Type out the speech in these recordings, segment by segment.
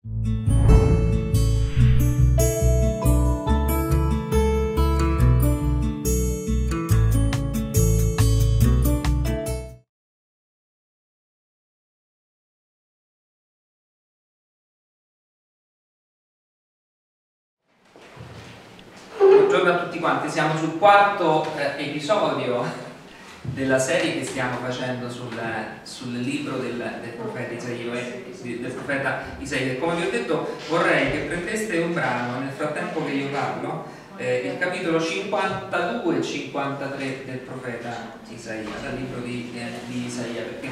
Buongiorno a tutti quanti, siamo sul quarto episodio della serie che stiamo facendo sul libro del profeta Isaia. Come vi ho detto, vorrei che prendeste un brano nel frattempo che io parlo, il capitolo 52 e 53 del profeta Isaia, dal libro di Isaia, perché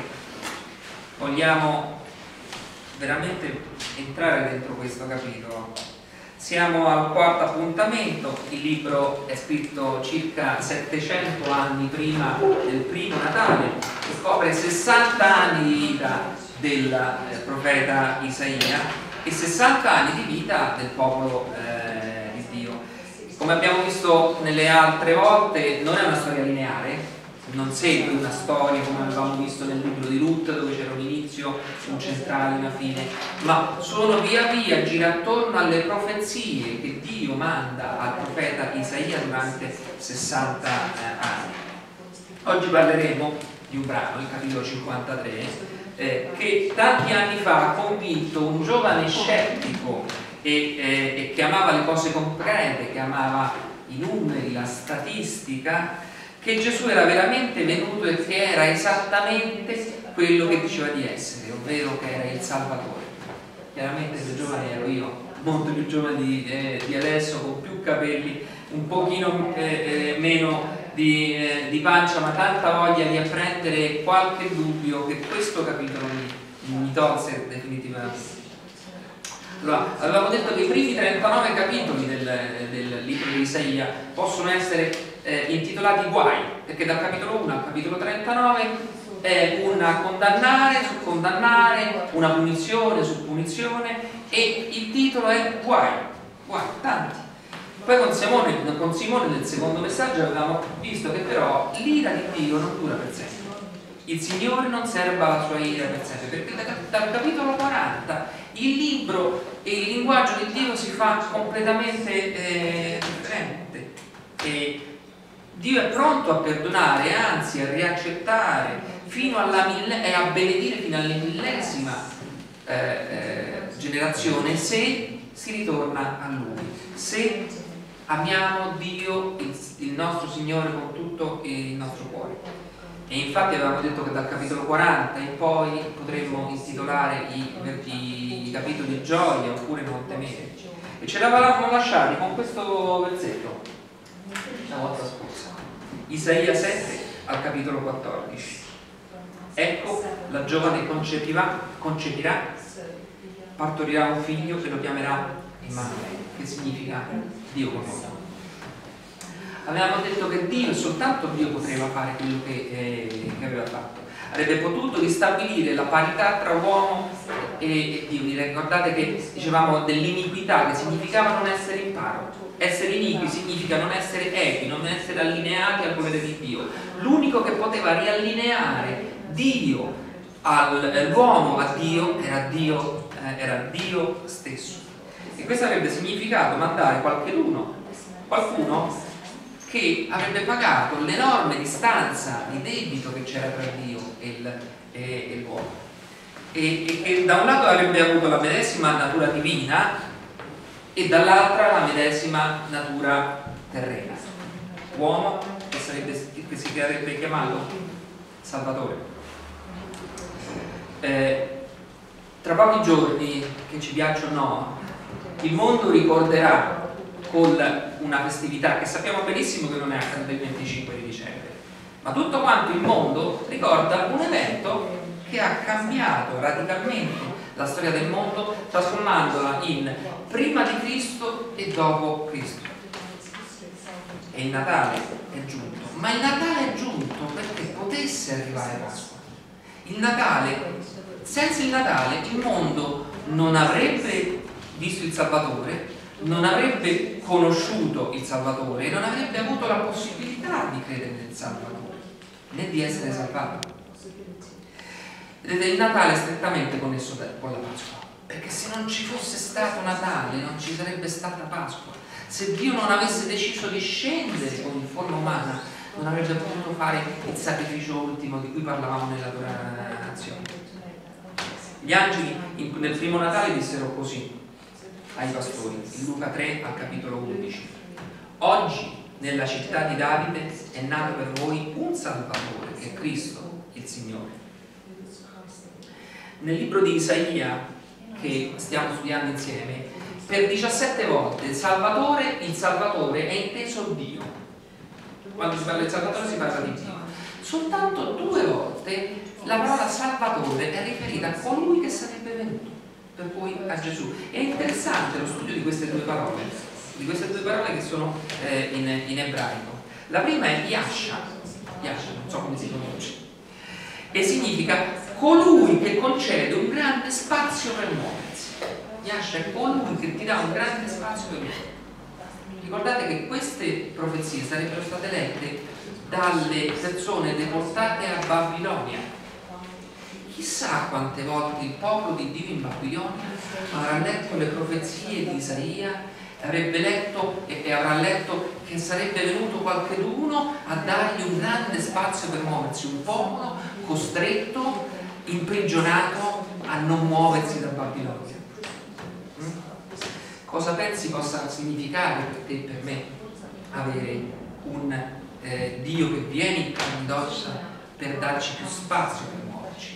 vogliamo veramente entrare dentro questo capitolo. Siamo al quarto appuntamento, il libro è scritto circa 700 anni prima del primo Natale e copre 60 anni di vita del profeta Isaia e 60 anni di vita del popolo di Dio. Come abbiamo visto nelle altre volte, non è una storia lineare, non segue una storia come avevamo visto nel libro di Ruth, dove c'era un inizio, un centrale, una fine, ma sono via via, gira attorno alle profezie che Dio manda al profeta Isaia durante 60 anni. Oggi parleremo di un brano, il capitolo 53, che tanti anni fa ha convinto un giovane scettico e che amava le cose concrete, che amava i numeri, la statistica, che Gesù era veramente venuto e che era esattamente quello che diceva di essere, ovvero che era il Salvatore. Chiaramente se giovane ero io, molto più giovane di adesso, con più capelli, un pochino meno di pancia, ma tanta voglia di apprendere qualche dubbio che questo capitolo mi tolse definitivamente. Allora, avevamo detto che i primi 39 capitoli del libro di Isaia possono essere intitolati guai, perché dal capitolo 1 al capitolo 39 è una condannare su condannare, una punizione su punizione, e il titolo è guai, tanti. Poi con Simone nel secondo messaggio avevamo visto che però l'ira di Dio non dura per sempre. Il Signore non serba la sua ira per sempre, perché dal capitolo 40 il libro e il linguaggio di Dio si fa completamente differente. E Dio è pronto a perdonare, anzi a riaccettare fino e a benedire fino all'1000ª generazione, se si ritorna a Lui, se amiamo Dio, il nostro Signore, con tutto il nostro cuore. E infatti avevamo detto che dal capitolo 40 in poi potremmo intitolare i capitoli gioia oppure non temere. E ce l'avevamo lasciati con questo versetto la volta scorsa. Isaia 7 al capitolo 14. Ecco, la giovane concepirà, partorirà un figlio e lo chiamerà Emanuele, che significa Dio con noi. Avevamo detto che Dio, soltanto Dio poteva fare quello che aveva fatto. Avrebbe potuto ristabilire la parità tra uomo e Dio. Vi ricordate che dicevamo dell'iniquità, che significava non essere in paro. Essere iniqui significa non essere equi, non essere allineati al volere di Dio. L'unico che poteva riallineare Dio l'uomo a Dio era Dio stesso. E questo avrebbe significato mandare qualcuno che avrebbe pagato l'enorme distanza di debito che c'era tra Dio e l'uomo, e che da un lato avrebbe avuto la medesima natura divina e dall'altra la medesima natura terrena. Uomo che si sarebbe chiamato Salvatore. Tra pochi giorni, che ci piaccia o no, il mondo ricorderà con una festività che sappiamo benissimo che non è accaduta il 25 di dicembre, ma tutto quanto il mondo ricorda un evento che ha cambiato radicalmente la storia del mondo, trasformandola in prima di Cristo e dopo Cristo. E il Natale è giunto, ma il Natale è giunto perché potesse arrivare Pasqua. Il Natale, senza il Natale il mondo non avrebbe visto il Salvatore, non avrebbe conosciuto il Salvatore e non avrebbe avuto la possibilità di credere nel Salvatore, né di essere salvato. Vedete, il Natale è strettamente connesso con la Pasqua. perché se non ci fosse stato Natale non ci sarebbe stata Pasqua. Se Dio non avesse deciso di scendere in forma umana, non avrebbe potuto fare il sacrificio ultimo di cui parlavamo nell'adorazione. Gli angeli nel primo Natale dissero così ai pastori, in Luca 3 al capitolo 11: oggi nella città di Davide è nato per voi un Salvatore, che è Cristo il Signore. Nel libro di Isaia, che stiamo studiando insieme, per 17 volte il Salvatore è inteso Dio. Quando si parla di Salvatore si parla di Dio. Soltanto 2 volte la parola Salvatore è riferita a colui che sarebbe venuto, per cui a Gesù. È interessante lo studio di queste due parole che sono in ebraico. La prima è Yasha, non so come si pronuncia, e significa colui che concede un grande spazio per muoversi. Yasha è colui che ti dà un grande spazio per muoversi. Ricordate che queste profezie sarebbero state lette dalle persone deportate a Babilonia. Chissà quante volte il popolo di Dio in Babilonia avrà letto le profezie di Isaia, avrebbe letto e avrà letto che sarebbe venuto qualcheduno a dargli un grande spazio per muoversi, un popolo costretto, imprigionato a non muoversi da Babilonia. Cosa pensi possa significare per te e per me avere un Dio che viene in carne ed ossa per darci più spazio per muoverci?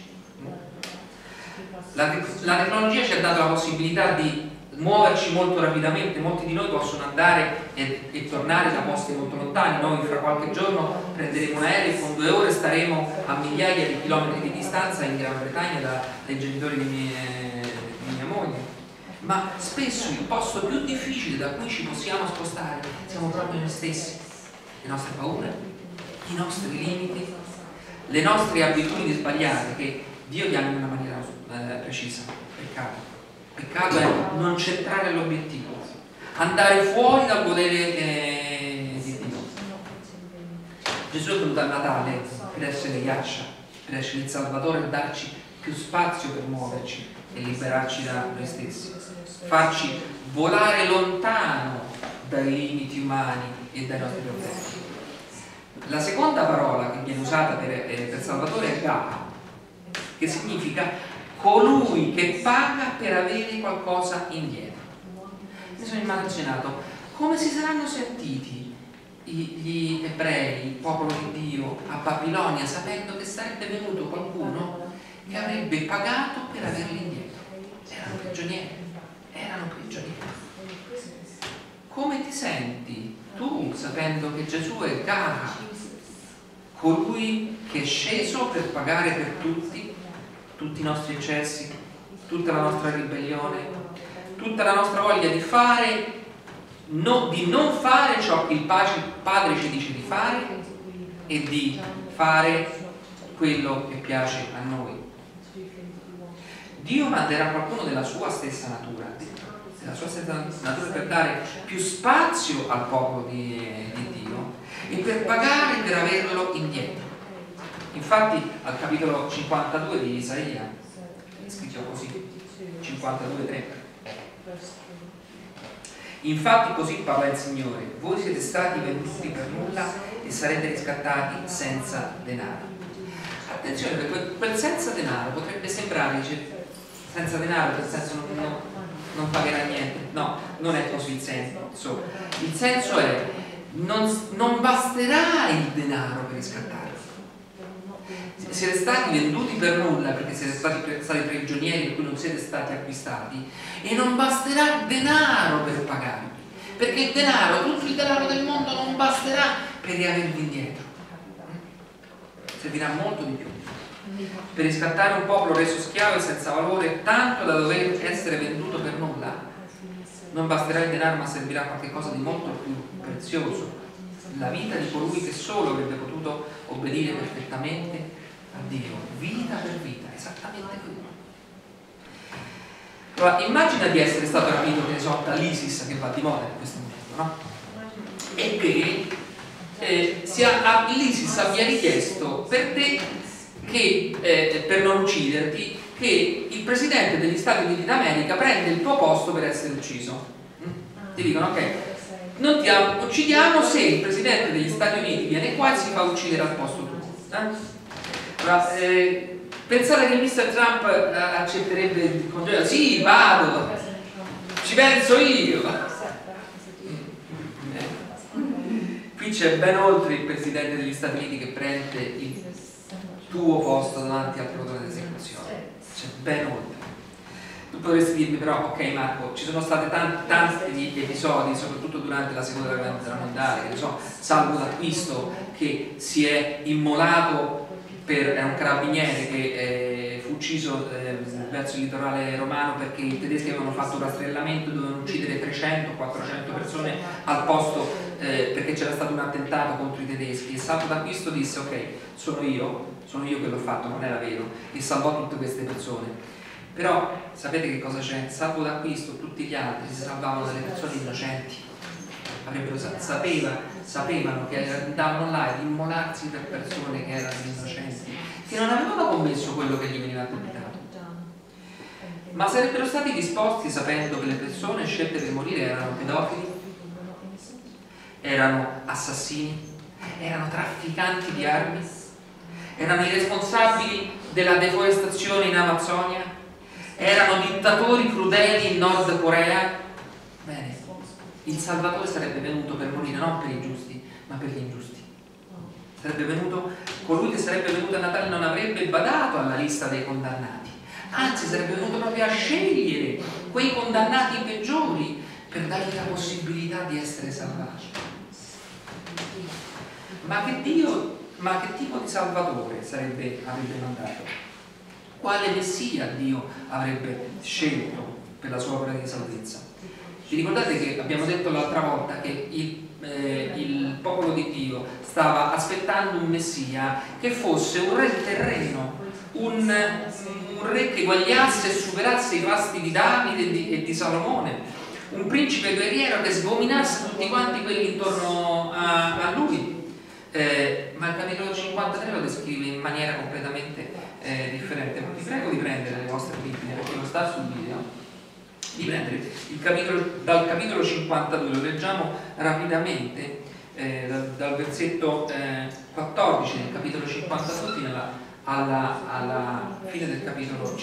La tecnologia ci ha dato la possibilità di muoverci molto rapidamente. Molti di noi possono andare e tornare da posti molto lontani. Noi fra qualche giorno prenderemo un aereo e con 2 ore staremo a migliaia di chilometri di distanza in Gran Bretagna dai genitori di mia moglie. Ma spesso il posto più difficile da cui ci possiamo spostare siamo proprio noi stessi, le nostre paure, i nostri limiti, le nostre abitudini sbagliate che Dio chiama in una maniera precisa: peccato. Peccato è non centrare l'obiettivo, andare fuori dal potere di Dio. Gesù è venuto a Natale per essere Yasha, per essere il Salvatore, e darci più spazio per muoverci e liberarci da noi stessi, farci volare lontano dai limiti umani e dai nostri problemi. La seconda parola che viene usata per Salvatore è Gaha, che significa colui che paga per avere qualcosa indietro. Mi sono immaginato come si saranno sentiti gli ebrei, il popolo di Dio, a Babilonia, sapendo che sarebbe venuto qualcuno che avrebbe pagato per averli indietro. Erano prigionieri. Come ti senti tu sapendo che Gesù è Gaha, colui che è sceso per pagare per tutti i nostri eccessi, tutta la nostra ribellione, tutta la nostra voglia di fare, di non fare ciò che il Padre ci dice di fare e di fare quello che piace a noi. Dio manderà qualcuno della sua stessa natura per dare più spazio al popolo di Dio e per pagare per averlo indietro. Infatti al capitolo 52 di Isaia è scritto così, 52:3: infatti così parla il Signore, voi siete stati venduti per nulla e sarete riscattati senza denaro. Attenzione, perché quel senza denaro potrebbe sembrare, dice, senza denaro nel senso non pagherà niente. No, non è così il senso. Il senso è non basterà il denaro per riscattarvi. Siete stati venduti per nulla perché siete stati prigionieri per cui non siete stati acquistati, e non basterà denaro per pagarvi, perché il denaro, tutto il denaro del mondo non basterà per riavervi indietro. Servirà molto di più per riscattare un popolo reso schiavo e senza valore, tanto da dover essere venduto per nulla. Non basterà il denaro, ma servirà qualcosa di molto più prezioso: la vita di colui che solo avrebbe potuto obbedire perfettamente a Dio, vita per vita, esattamente quello. Allora, immagina di essere stato rapito, che ne so, dall'ISIS, che va di moda in questo momento, no? E che l'ISIS abbia richiesto per te che per non ucciderti che il presidente degli Stati Uniti d'America prende il tuo posto per essere ucciso. Ti dicono ok, non ti uccidiamo se il presidente degli Stati Uniti viene qua e si fa uccidere al posto tuo. Allora, pensate che il Mr. Trump accetterebbe il congedo? Sì, vado, ci penso io. Qui c'è ben oltre il presidente degli Stati Uniti che prende il tuo posto davanti al plotone d'esecuzione, c'è ben oltre. Tu potresti dirmi però, ok Marco, ci sono stati tanti episodi, soprattutto durante la seconda guerra mondiale, che ne so, Salvo d'Acquisto che si è immolato è un carabiniere che fu ucciso verso il litorale romano perché i tedeschi avevano fatto un rastrellamento, dovevano uccidere 300-400 persone al posto perché c'era stato un attentato contro i tedeschi, e Salvo d'Acquisto disse ok, sono io che l'ho fatto, non era vero, e salvò tutte queste persone. Però sapete che cosa c'è? Salvo d'Acquisto, tutti gli altri si salvavano dalle persone innocenti, sapevano che andavano là ad immolarsi per persone che erano innocenti, che non avevano commesso quello che gli veniva addebitato. Ma sarebbero stati disposti, sapendo che le persone scelte per morire erano pedofili, erano assassini, erano trafficanti di armi, erano i responsabili della deforestazione in Amazzonia, erano dittatori crudeli in Nord Corea? Bene, il Salvatore sarebbe venuto per morire non per i giusti, ma per gli ingiusti. Sarebbe venuto, colui che sarebbe venuto a Natale non avrebbe badato alla lista dei condannati, anzi sarebbe venuto proprio a scegliere quei condannati peggiori per dargli la possibilità di essere salvati. Ma che tipo di Salvatore avrebbe mandato? Quale Messia Dio avrebbe scelto per la sua opera di salvezza? Vi ricordate che abbiamo detto l'altra volta che il popolo di Dio stava aspettando un Messia che fosse un re terreno, un re che eguagliasse e superasse i fasti di Davide e di Salomone, un principe guerriero che sgominasse tutti quanti quelli intorno a lui. Ma il capitolo 53 lo descrive in maniera completamente differente. Vi prego di prendere le vostre Bibbie, perché lo sta sul video, di prendere dal capitolo 52, lo leggiamo rapidamente, dal versetto 14 del capitolo 52 fino alla fine del capitolo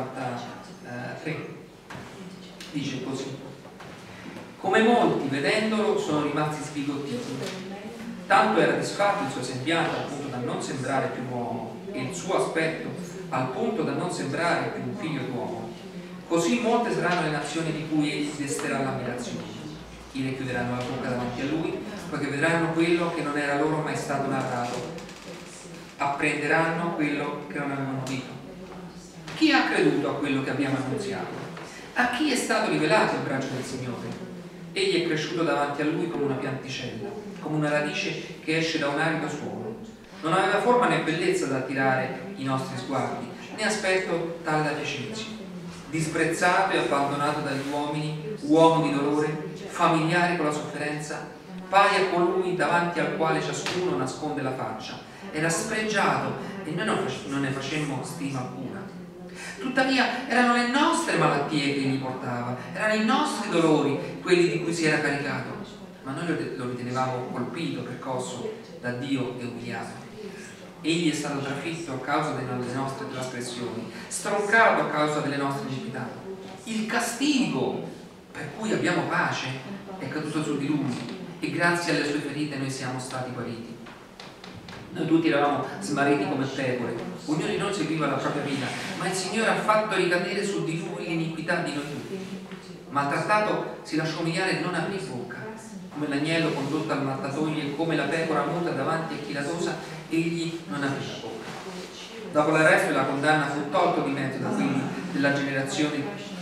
53. Dice così: come molti vedendolo sono rimasti sbigottiti, tanto era disfatto il suo sembiante al punto da non sembrare più un uomo, e il suo aspetto al punto da non sembrare più un figlio d'uomo. Così molte saranno le nazioni di cui egli desterà l'ammirazione. Chi le chiuderanno la bocca davanti a lui, poiché vedranno quello che non era loro mai stato narrato, apprenderanno quello che non avevano udito. Chi ha creduto a quello che abbiamo annunziato? A chi è stato rivelato il braccio del Signore? Egli è cresciuto davanti a lui come una pianticella, come una radice che esce da un arido suolo. Non aveva forma né bellezza da attirare i nostri sguardi, né aspetto tale da piacerci. Disprezzato e abbandonato dagli uomini, uomo di dolore, familiare con la sofferenza, pari a colui davanti al quale ciascuno nasconde la faccia. Era spregiato e noi non ne facemmo stima alcuna. Tuttavia erano le nostre malattie che egli portava, erano i nostri dolori quelli di cui si era caricato, ma noi lo ritenevamo colpito, percosso da Dio e umiliato. Egli è stato trafitto a causa delle nostre trasgressioni, stroncato a causa delle nostre iniquità. Il castigo per cui abbiamo pace è caduto su di lui, e grazie alle sue ferite noi siamo stati guariti. Noi tutti eravamo smarriti come pecore, ognuno di noi seguiva la propria vita, ma il Signore ha fatto ricadere su di lui l'iniquità di noi tutti. Maltrattato si lasciò umiliare e non aprì bocca. Come l'agnello condotto al mattatoio e come la pecora muta davanti a chi la tosa, egli non aprì la bocca. Dopo l'arresto e la condanna fu tolto di mezzo da quelli della generazione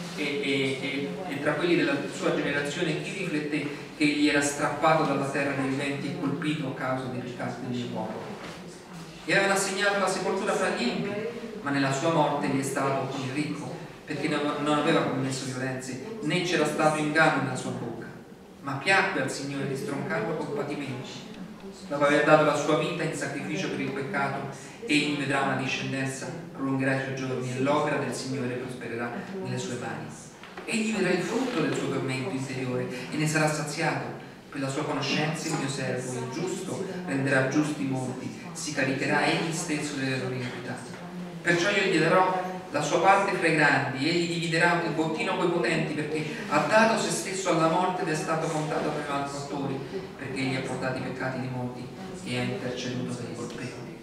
e tra quelli della sua generazione chi rifletté che egli era strappato dalla terra dei viventi e colpito a causa dei peccati del mio popolo. Gli avevano assegnato la sepoltura fra gli empi, ma nella sua morte gli è stato con il ricco, perché non aveva commesso violenze, né c'era stato inganno nella sua bocca. Ma piacque al Signore di stroncarlo con patimenti. Dopo aver dato la sua vita in sacrificio per il peccato, egli vedrà una discendenza, prolungherà i suoi giorni e l'opera del Signore prospererà nelle sue mani. Egli vedrà il frutto del suo tormento interiore e ne sarà saziato. Per la sua conoscenza il mio servo, il giusto, renderà giusti i molti, si caricherà egli stesso delle loro iniquità. Perciò io gli darò la sua parte fra i grandi, egli dividerà il bottino coi potenti, perché ha dato se stesso alla morte ed è stato contato tra i malfattori, perché egli ha portato i peccati di molti e ha interceduto per i colpevoli.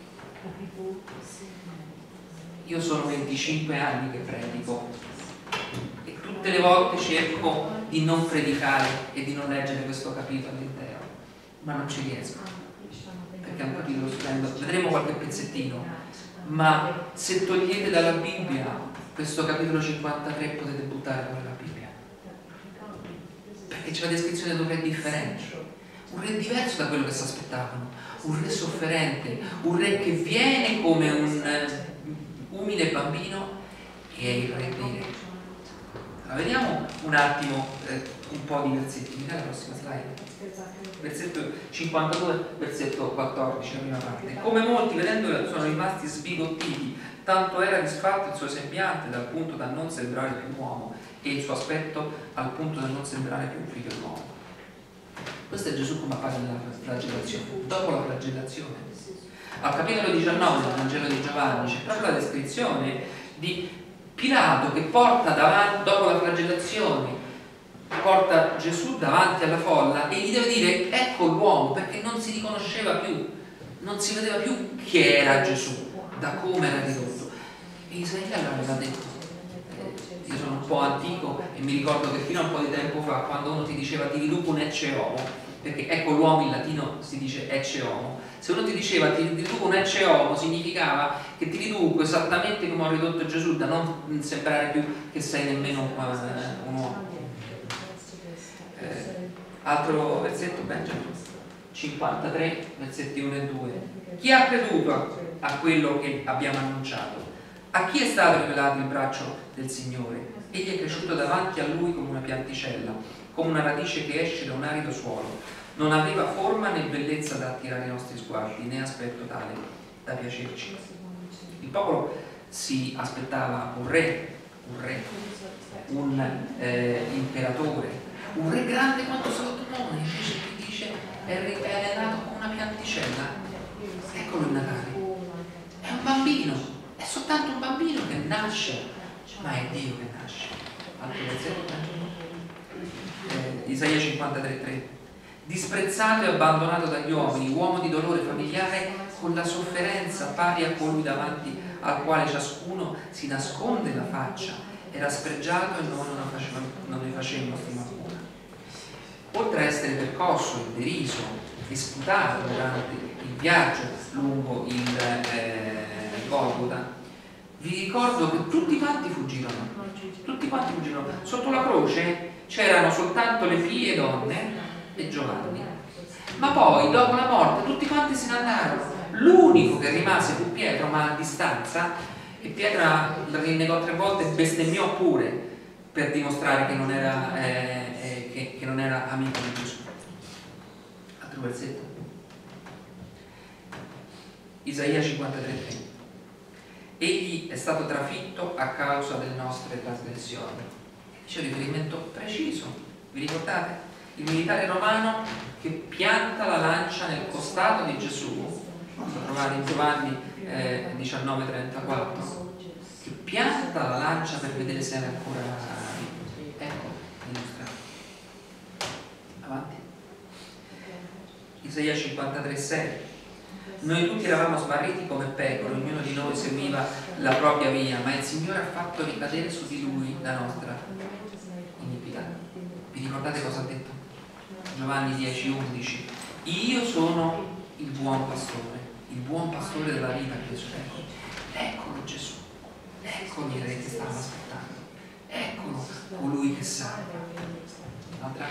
Io sono 25 anni che predico e tutte le volte cerco di non predicare e di non leggere questo capitolo intero, ma non ci riesco, perché è un capitolo stupendo. Vedremo qualche pezzettino, ma se togliete dalla Bibbia questo capitolo 53 potete buttare fuori la Bibbia, perché c'è la descrizione di un re differente, un re diverso da quello che si aspettavano, un re sofferente, un re che viene come un umile bambino che è il re dei re. Allora, vediamo un attimo un po' di versetti. Mi dai la prossima slide? Versetto 52, versetto 14, la prima parte. Come molti vedendolo sono rimasti sbigottiti, tanto era disfatto il suo sembiante dal punto da non sembrare più un uomo e il suo aspetto al punto da non sembrare più un figlio d'uomo. Questo è Gesù come appare nella flagellazione. Dopo la flagellazione, al capitolo 19 del Vangelo di Giovanni, c'è proprio la descrizione di Pilato che porta davanti, dopo la flagellazione, porta Gesù davanti alla folla e gli deve dire ecco l'uomo, perché non si riconosceva più, non si vedeva più che era Gesù, da come era ridotto. E Isaia l'aveva detto. Io sono un po' antico e mi ricordo che fino a un po' di tempo fa, quando uno ti diceva ti riduco un ecce homo, perché ecco l'uomo in latino si dice ecce homo, se uno ti diceva ti riduco un ecce homo significava che ti riduco esattamente come ho ridotto Gesù, da non sembrare più che sei nemmeno un uomo. Altro versetto, Benjamin 53, versetti 1 e 2. Chi ha creduto a quello che abbiamo annunciato? A chi è stato rivelato il braccio del Signore? Egli è cresciuto davanti a lui come una pianticella, come una radice che esce da un arido suolo. Non aveva forma né bellezza da attirare i nostri sguardi, né aspetto tale da piacerci. Il popolo si aspettava un re, un imperatore, un re grande quanto Salomone, invece qui dice è nato come una pianticella. Eccolo il Natale. È un bambino, è soltanto un bambino che nasce, ma è Dio che nasce. Altro versetto, Isaia 53:3. Disprezzato e abbandonato dagli uomini, uomo di dolore familiare, con la sofferenza pari a colui davanti al quale ciascuno si nasconde la faccia, era spregiato e non ne facemmo stima alcuna. Oltre a essere percosso e deriso e sputato durante il viaggio lungo il Golgota, vi ricordo che tutti quanti fuggirono. Sotto la croce c'erano soltanto le figlie donne e Giovanni, ma poi dopo la morte tutti quanti se ne andarono. L'unico che rimase fu Pietro, ma a distanza, e Pietro rinnegò 3 volte e bestemmiò pure per dimostrare che non era, che non era amico di Gesù. Altro versetto, Isaia 53:3. Egli è stato trafitto a causa delle nostre trasgressioni. C'è un riferimento preciso, vi ricordate? Il militare romano che pianta la lancia nel costato di Gesù, lo trovate in Giovanni 19:34, che pianta la lancia per vedere se era ancora vivo. Ecco illustrato. Avanti. Isaia 53:6. Noi tutti eravamo smarriti come pecore, ognuno di noi seguiva la propria via, ma il Signore ha fatto ricadere su di lui la nostra iniquità. Vi ricordate cosa ha detto? Giovanni 10:11. Io sono il buon pastore della vita che Gesù è. Eccolo Gesù, eccolo il re che stava aspettando, eccolo colui che salva. Un'altra?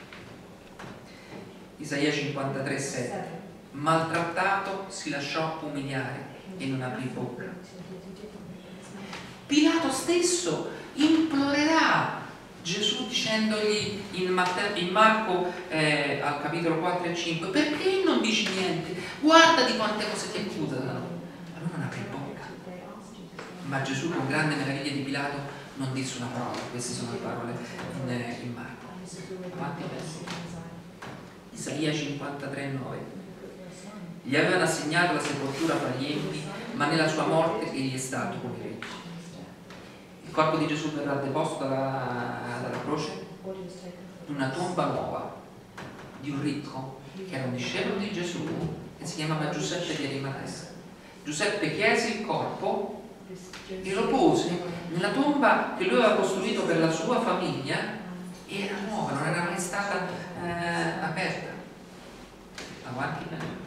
Isaia 53:7. Maltrattato si lasciò umiliare e non aprì bocca. Pilato stesso implorerà Gesù dicendogli in Marco al capitolo 4 e 5: perché non dici niente? Guarda di quante cose ti accusano. Ma lui non aprì bocca. Ma Gesù, con grande meraviglia di Pilato, non disse una parola. Queste sono le parole in Marco. Avanti verso Isaia 53,9. Gli avevano assegnato la sepoltura fra gli empi, ma nella sua morte egli è stato come re. Il corpo di Gesù verrà deposto dalla croce in una tomba nuova di un ricco che era un discepolo di Gesù, che si chiamava Giuseppe di Arimatea. Giuseppe chiese il corpo e lo pose nella tomba che lui aveva costruito per la sua famiglia, e era nuova, non era mai stata aperta. Avanti bene.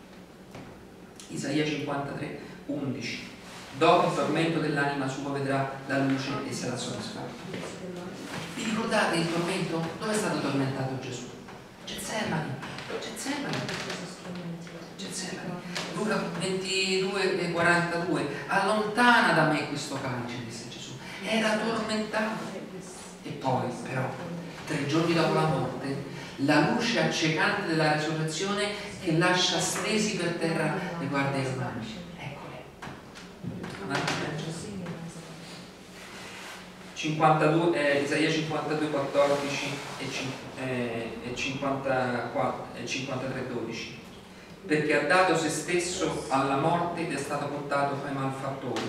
Isaia 53:11. Dopo il tormento dell'anima sua vedrà la luce e sarà soddisfatto. Vi ricordate il tormento? Dove è stato tormentato Gesù? Getsemani. Luca 22:42. Allontana da me questo calice, disse Gesù. Era tormentato. E poi, però, 3 giorni dopo la morte, la luce accecante della resurrezione che lascia stesi per terra le guardie romane. Isaia 52:14 e 53:12. Perché ha dato se stesso alla morte ed è stato portato fra i malfattori,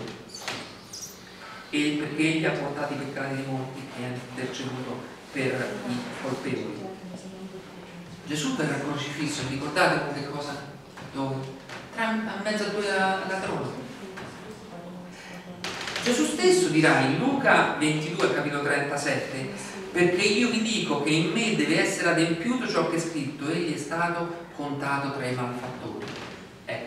e perché egli ha portato i peccati di molti e ha interceduto per i colpevoli. Gesù per il crocifisso, ricordate con che cosa? Dove? A mezzo a due ladroni. Gesù stesso dirà in Luca 22, capitolo 37: perché io vi dico che in me deve essere adempiuto ciò che è scritto, egli è stato contato tra i malfattori. Ecco.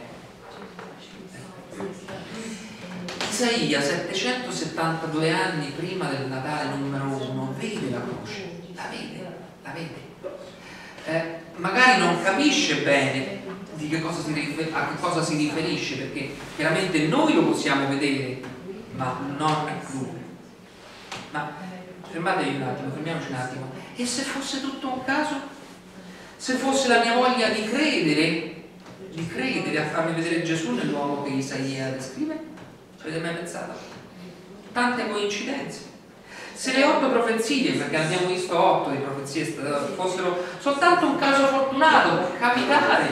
Isaia, 772 anni prima del Natale numero 1, vede la croce, la vede. Magari non capisce bene di a che cosa si riferisce, perché chiaramente noi lo possiamo vedere, ma non lui. Ma fermatevi un attimo, fermiamoci un attimo. E se fosse tutto un caso? Se fosse la mia voglia di credere a farmi vedere Gesù nell'uomo che Isaia descrive? Ci avete mai pensato? Tante coincidenze. Se le 8 profezie, perché abbiamo visto 8 di profezie, fossero soltanto un caso fortunato, può capitare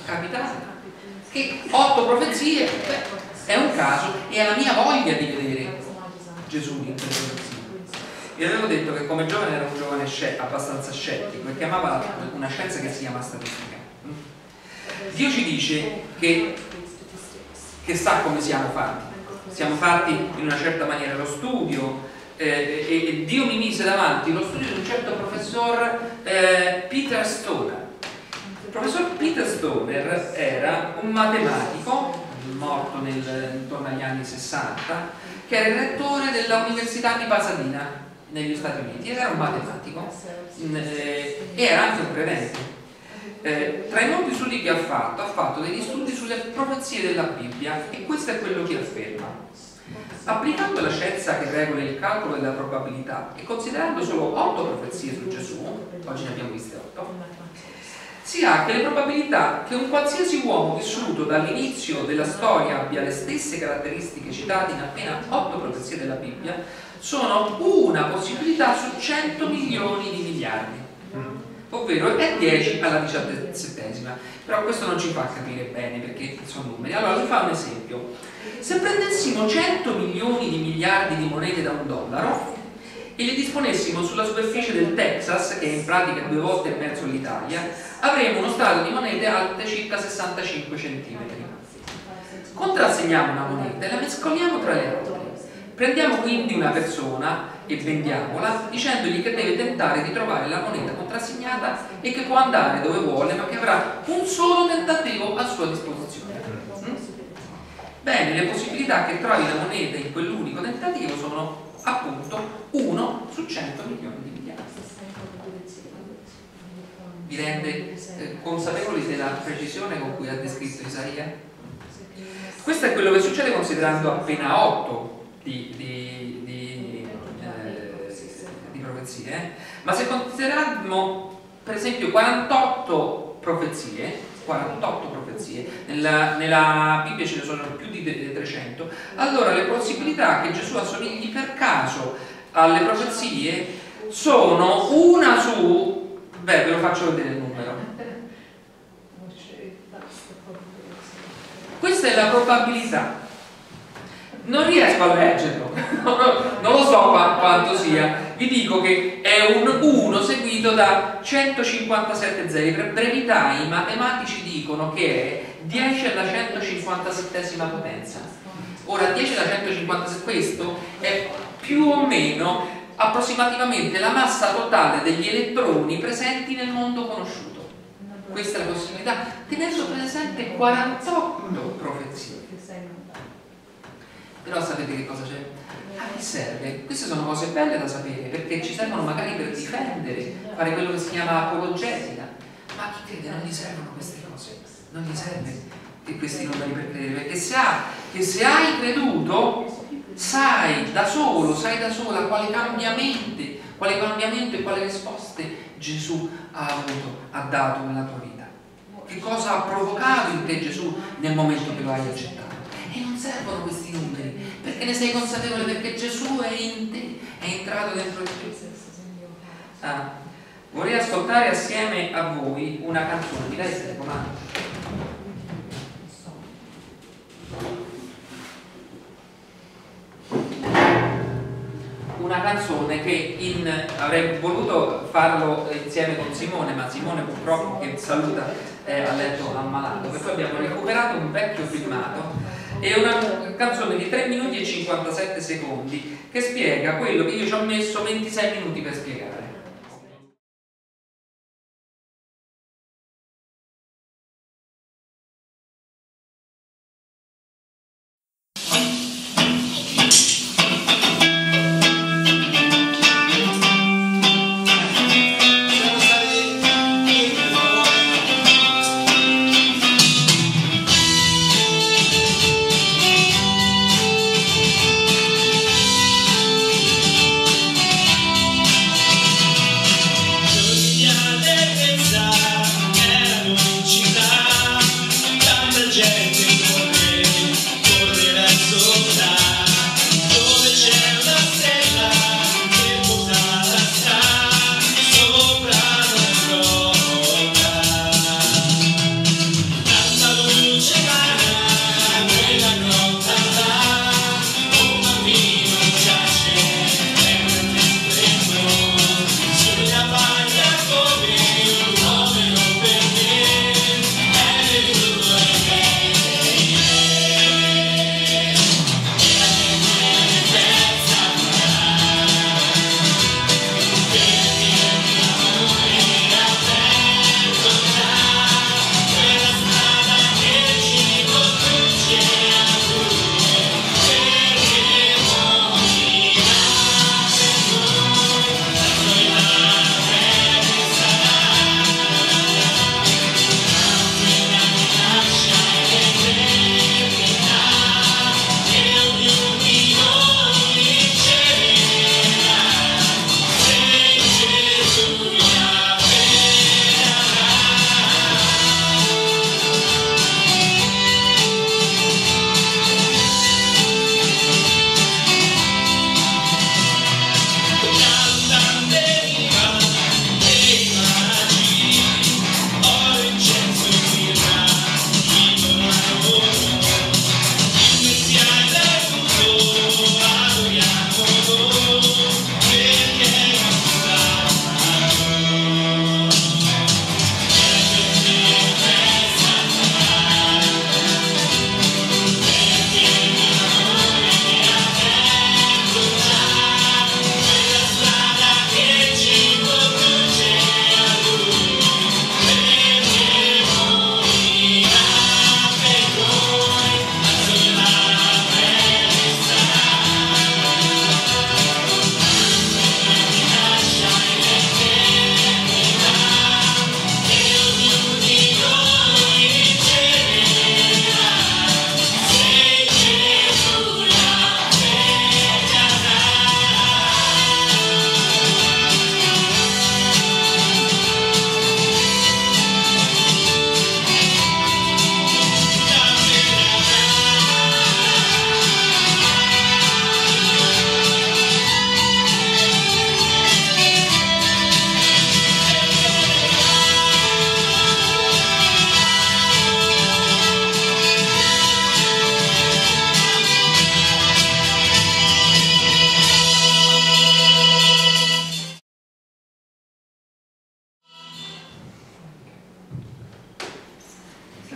che 8 profezie, è un caso, e è la mia voglia di vedere Gesù in quelle profezie. Vi avevo detto che come giovane era un giovane abbastanza scettico e che amava una scienza che si chiama statistica. Dio ci dice che sa come siamo fatti. Siamo fatti in una certa maniera, lo studio, e Dio mi mise davanti lo studio di un certo professor Peter Stoner. Il professor Peter Stoner era un matematico morto intorno agli anni 60, che era il rettore della Università di Pasadena negli Stati Uniti, ed era un matematico e era anche un credente. Tra i molti studi che ha fatto degli studi sulle profezie della Bibbia, e questo è quello che afferma: applicando la scienza che regola il calcolo della probabilità e considerando solo 8 profezie su Gesù, oggi ne abbiamo viste 8, si ha che le probabilità che un qualsiasi uomo vissuto dall'inizio della storia abbia le stesse caratteristiche citate in appena 8 profezie della Bibbia sono una possibilità su 100 milioni di miliardi, ovvero è 10 alla 17esima. Però questo non ci fa capire bene, perché sono numeri. Allora vi fa un esempio: se prendessimo 100 milioni di miliardi di monete da $1 e le disponessimo sulla superficie del Texas, che è in pratica 2 volte e mezzo l'Italia, avremo uno strato di monete alte circa 65 cm. Contrassegniamo una moneta e la mescoliamo tra le altre. Prendiamo quindi una persona e vendiamola, dicendogli che deve tentare di trovare la moneta contrassegnata e che può andare dove vuole, ma che avrà un solo tentativo a sua disposizione. Bene, le possibilità che trovi la moneta in quell'unico tentativo sono appunto 1 su 100 milioni di miliardi. Vi rende consapevoli della precisione con cui ha descritto Isaia? Questo è quello che succede considerando appena 8 di profezie. Ma se consideriamo per esempio 48 profezie, nella Bibbia ce ne sono più di 300, allora le possibilità che Gesù assomigli per caso alle profezie sono una su, beh, ve lo faccio vedere il numero. Questa è la probabilità. Non riesco a leggerlo, non lo so quanto sia. Vi dico che è un 1 seguito da 157 zeri. Per brevità i matematici dicono che è 10 alla 157esima potenza. Ora 10 alla 157, questo è più o meno approssimativamente la massa totale degli elettroni presenti nel mondo conosciuto. Questa è la possibilità, tenendo presente 48 profezie. Però sapete che cosa c'è? A chi serve? Queste sono cose belle da sapere, perché ci servono magari per difendere, fare quello che si chiama apologetica. Ma a chi crede non gli servono queste cose, non gli serve che questi numeri per credere, perché se hai creduto, sai da solo, sai da sola quale cambiamento e quali risposte Gesù ha dato nella tua vita. Che cosa ha provocato in te Gesù nel momento che lo hai accettato. E non servono questi numeri, perché ne sei consapevole, perché Gesù è in te, è entrato dentro di te. Vorrei ascoltare assieme a voi una canzone, mi dai il telecomando? Una canzone che avrei voluto farlo insieme con Simone, ma Simone purtroppo, che saluta, a letto ammalato, per cui abbiamo recuperato un vecchio filmato. È una canzone di 3 minuti e 57 secondi che spiega quello che io ci ho messo 26 minuti per spiegare.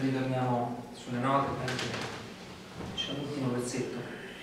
ritorniamo sulle note, c'è l'ultimo versetto.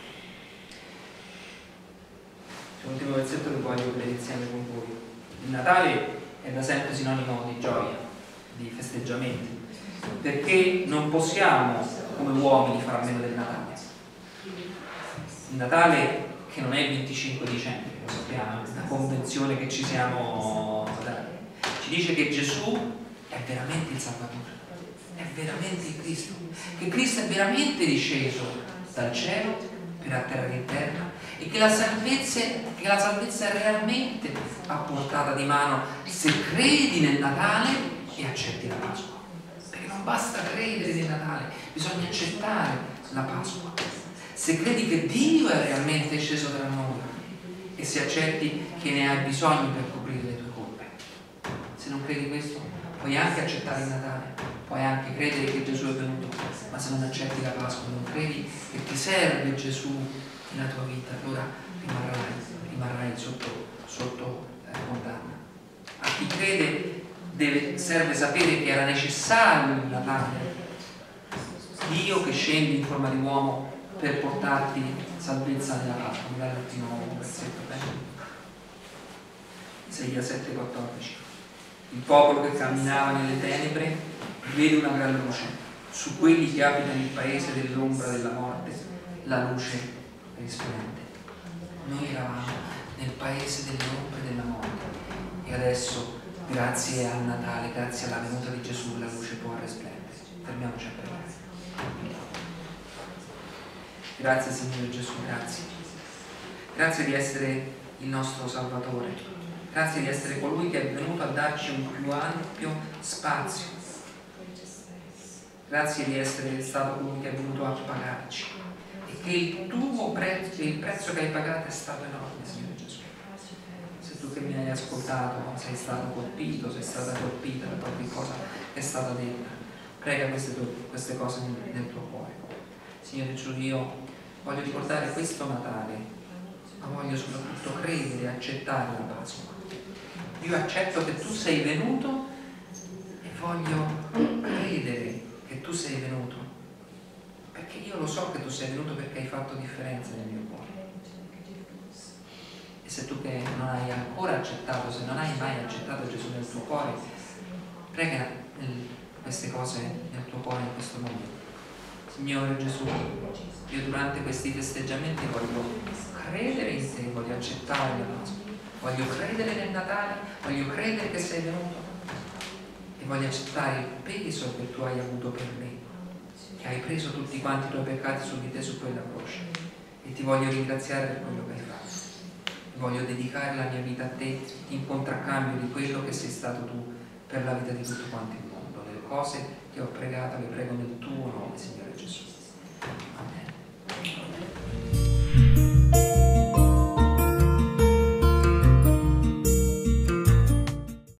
C'è l'ultimo versetto che voglio vedere insieme con voi. Il Natale è da sempre sinonimo di gioia, di festeggiamenti, perché non possiamo come uomini fare a meno del Natale. Il Natale, che non è il 25 dicembre, lo sappiamo, è una convenzione che ci siamo dati, ci dice che Gesù è veramente il Salvatore, è veramente il Cristo, che Cristo è veramente disceso dal cielo per atterrare in terra e che la salvezza è realmente a portata di mano se credi nel Natale e accetti la Pasqua. Perché non basta credere nel Natale, bisogna accettare la Pasqua. Se credi che Dio è realmente sceso tra noi e se accetti che ne hai bisogno per coprire le tue colpe. Se non credi questo, puoi anche accettare il Natale, puoi anche credere che Gesù è venuto, ma se non accetti la Pasqua, non credi che ti serve Gesù nella tua vita, allora rimarrai sotto condanna. A chi crede serve sapere che era necessario il Natale, Dio che scende in forma di uomo per portarti salvezza nella Pasqua. Magari il primo versetto, Isaia 7,14. Il popolo che camminava nelle tenebre vede una gran luce. Su quelli che abitano il paese dell'ombra della morte, la luce risplende. Noi eravamo nel paese dell'ombra della morte e adesso, grazie al Natale, grazie alla venuta di Gesù, la luce può risplendere. Fermiamoci a pregare. Grazie Signore Gesù, grazie. Grazie di essere il nostro Salvatore. Grazie di essere colui che è venuto a darci un più ampio spazio. Grazie di essere stato colui che è venuto a pagarci. E che il prezzo che hai pagato è stato enorme, Signore Gesù. Se tu che mi hai ascoltato sei stato colpito, sei stata colpita da qualche cosa che è stata detta, prega queste cose nel tuo cuore. Signore Gesù, io voglio ricordare questo Natale, ma voglio soprattutto credere e accettare la Pasqua. Io accetto che tu sei venuto e voglio credere che tu sei venuto, perché io lo so che tu sei venuto perché hai fatto differenza nel mio cuore. E se tu che non hai ancora accettato, se non hai mai accettato Gesù nel tuo cuore, prega queste cose nel tuo cuore in questo momento. Signore Gesù, io durante questi festeggiamenti voglio credere in te, voglio accettare la Pasqua, voglio credere nel Natale, voglio credere che sei venuto e voglio accettare il peso che tu hai avuto per me, che hai preso tutti quanti i tuoi peccati su di te su quella croce, e ti voglio ringraziare per quello che hai fatto e voglio dedicare la mia vita a te in contraccambio di quello che sei stato tu per la vita di tutto quanto il mondo. Le cose che ho pregato le prego nel tuo nome, Signore Gesù. Amen.